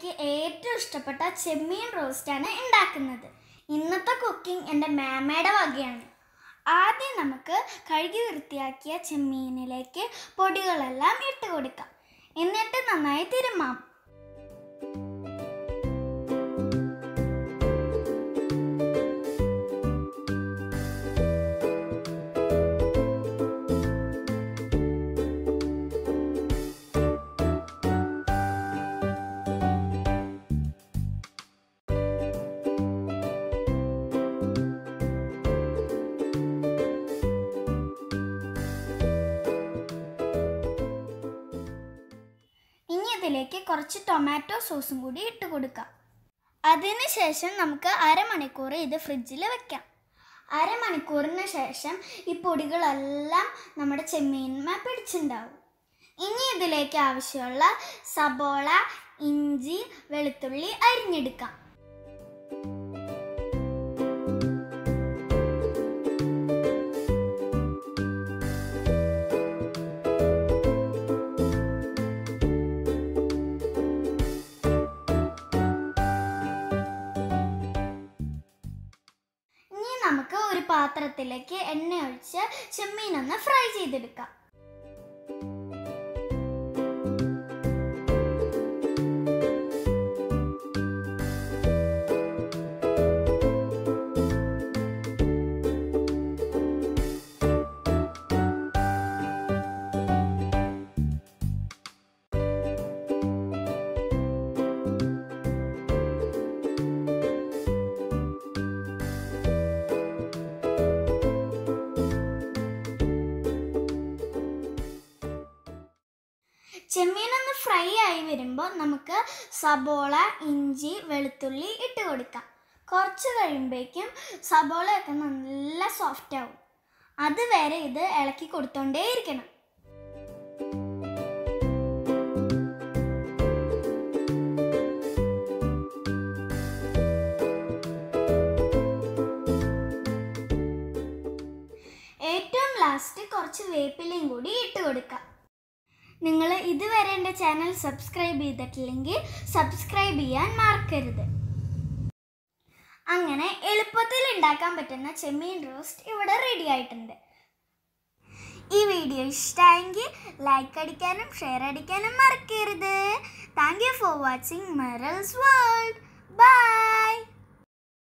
എനിക്ക് ഏറ്റവും ഇഷ്ടപ്പെട്ട ചെമ്മീൻ റോസ്റ്റാണ് ഉണ്ടാക്കുന്നത്. ഇന്നത്തെ കുക്കിംഗ് എൻ്റെ മാമയുടെ വകയാണ്. ആദ്യം നമുക്ക് കഴുകി വൃത്തിയാക്കിയ ചെമ്മീനിലേക്ക് പൊടികളെല്ലാം ഇട്ട് കൊടുക്കാം. എന്നിട്ട് നന്നായി തിരുമ്മാം. ഇതിലേക്ക് കുറച്ച് ടൊമാറ്റോ സോസും കൂടി ഇട്ട് കൊടുക്കാം. അതിനുശേഷം നമുക്ക് അരമണിക്കൂർ ഇത് ഫ്രിഡ്ജിൽ വെക്കാം. അരമണിക്കൂറിന് ശേഷം ഈ പൊടികളെല്ലാം നമ്മുടെ ചെമ്മീന്മേൽ പിടിച്ചിട്ടുണ്ടാവും. ഇനി ഇതിലേക്ക് ആവശ്യമുള്ള സബോള, ഇഞ്ചി, വെളുത്തുള്ളി അരിഞ്ഞെടുക്കാം. നമുക്ക് ഒരു പാത്രത്തിലേക്ക് എണ്ണ ഒഴിച്ച് ചെമ്മീനൊന്ന് ഫ്രൈ ചെയ്തെടുക്കാം. ചെമ്മീനൊന്ന് ഫ്രൈ ആയി വരുമ്പോൾ നമുക്ക് സബോള, ഇഞ്ചി, വെളുത്തുള്ളി ഇട്ട് കൊടുക്കാം. കുറച്ച് കഴിയുമ്പോഴേക്കും സബോളയൊക്കെ നല്ല സോഫ്റ്റ് ആവും. അതുവരെ ഇത് ഇളക്കി കൊടുത്തോണ്ടേയിരിക്കണം. ഏറ്റവും ലാസ്റ്റ് കുറച്ച് വേപ്പിലയും കൂടി ഇട്ട് കൊടുക്കാം. നിങ്ങൾ ഇതുവരെ എൻ്റെ ചാനൽ സബ്സ്ക്രൈബ് ചെയ്തിട്ടില്ലെങ്കിൽ സബ്സ്ക്രൈബ് ചെയ്യാൻ മറക്കരുത്. അങ്ങനെ എളുപ്പത്തിൽ ഉണ്ടാക്കാൻ പറ്റുന്ന ചെമ്മീൻ റോസ്റ്റ് ഇവിടെ റെഡി ആയിട്ടുണ്ട്. ഈ വീഡിയോ ഇഷ്ടമായെങ്കിൽ ലൈക്ക് അടിക്കാനും ഷെയർ അടിക്കാനും മറക്കരുത്. Thank you for watching Merals World. By.